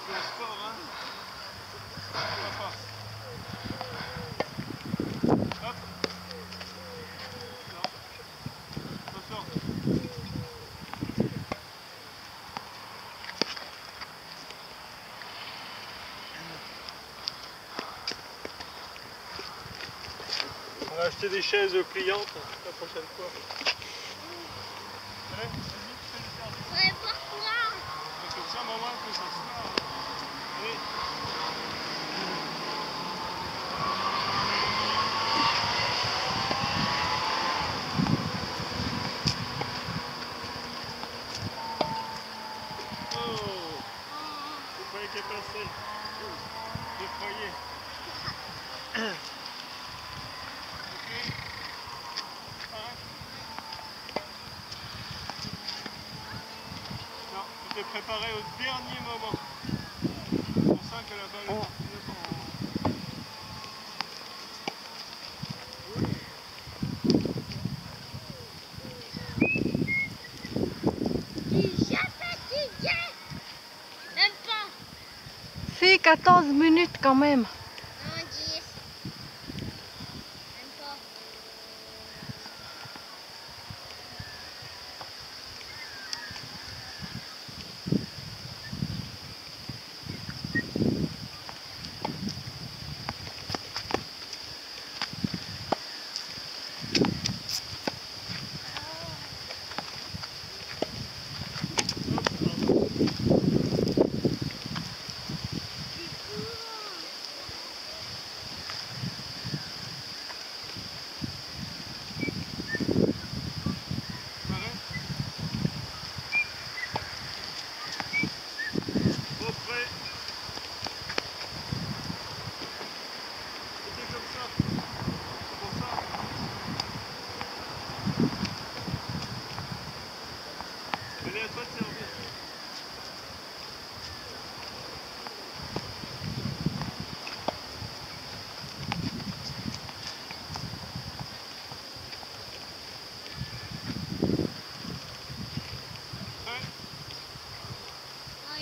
C'est un sport, hein. La force. Hop. Non. Attention. On va acheter des chaises pliantes la prochaine fois. Allez, vas-y, fais le service. Ouais, pourquoi? Comme ça, maman, que ça se marre. Allez. Oh, vous croyez qu'elle est passée. Vous croyez. Ok. Arrête. Non, tu t'es préparé au dernier moment. C'est pour ça que la balle est partie de son... Déjà fatigué? Même pas. C'est 14 minutes quand même. Non, 10. Même pas. Allez, à toi de servir. Ouais. Oui.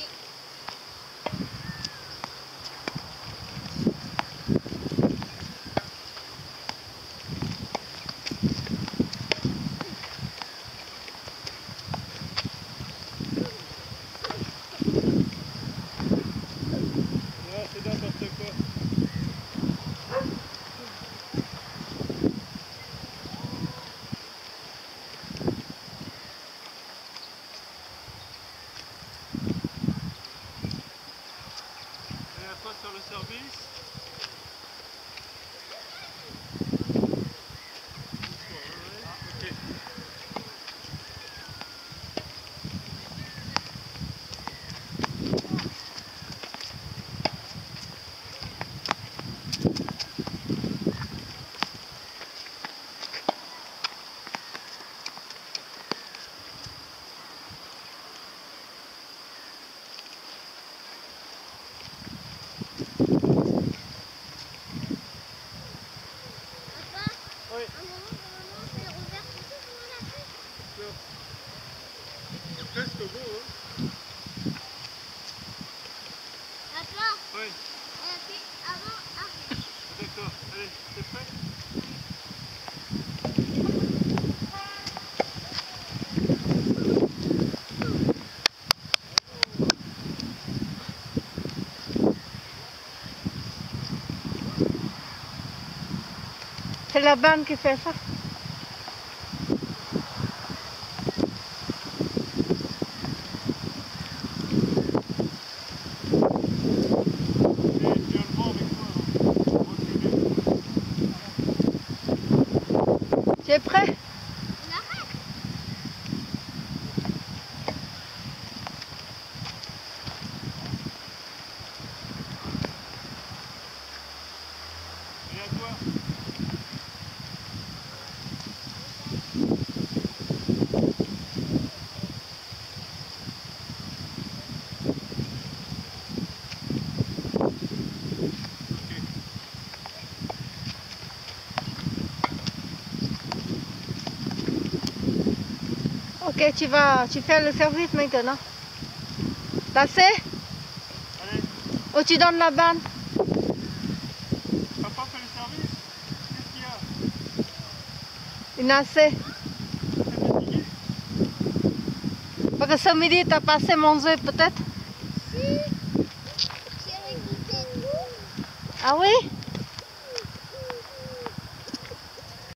Non, c'est n'importe quoi. Allez, à toi sur le service. Ok. Papa, Oui. un moment, c'est ouvert tout ça, comment on a fait? C'est presque beau, hein. Papa, Oui. puis avant, arrête. D'accord. Allez, t'es prêt? C'est la bande qui fait ça. Et tu as le vent avec toi, donc. Reculer. Tu es prêt? On arrête. Et à toi. Ok, tu fais le service maintenant. T'as assez? Allez. Oh, tu donnes la banne. Papa fait le service. Qu'est-ce qu'il y a? Il y en a assez. T'es fatigué? Parce que ce midi, tu as passé manger peut-être? Si. J'ai récupéré tout. Ah oui?